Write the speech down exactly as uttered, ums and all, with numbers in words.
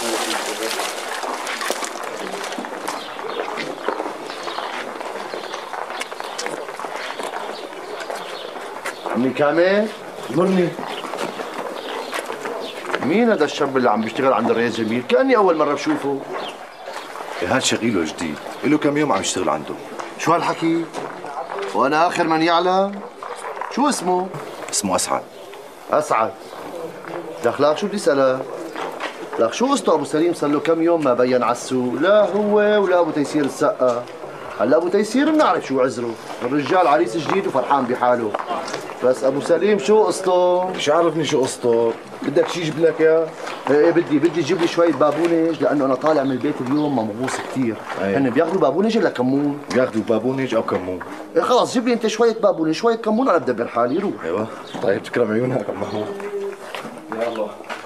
عمي كامل؟ مرني. مين هذا الشاب اللي عم بيشتغل عند الريس جميل؟ كأني أول مرة بشوفه. هاد شغيله جديد، له كم يوم عم يشتغل عنده. شو هالحكي؟ وأنا آخر من يعلم؟ شو اسمه؟ اسمه أسعد. أسعد. لك لا شو بدي اسألك؟ لك شو قصته أبو سليم صار له كم يوم ما بين على السوق، لا هو ولا أبو تيسير السقا. هلا أبو تيسير بنعرف شو عذره، الرجال عريس جديد وفرحان بحاله. بس أبو سليم شو قصته؟ مش عارفني شو قصته، بدك شي جيب لك اياه؟ ايه ايه بدي بدي تجيب لي شوية بابونج لأنه أنا طالع من البيت اليوم ممغوص كثير. هن بياخذوا بابونج ولا كمون؟ بياخذوا بابونج أو كمون. ايه خلاص جيب لي أنت شوية بابونج شوية كمون أنا بدبر حالي روح. ايوه طيب تكرم عيونك عم محمود. يلا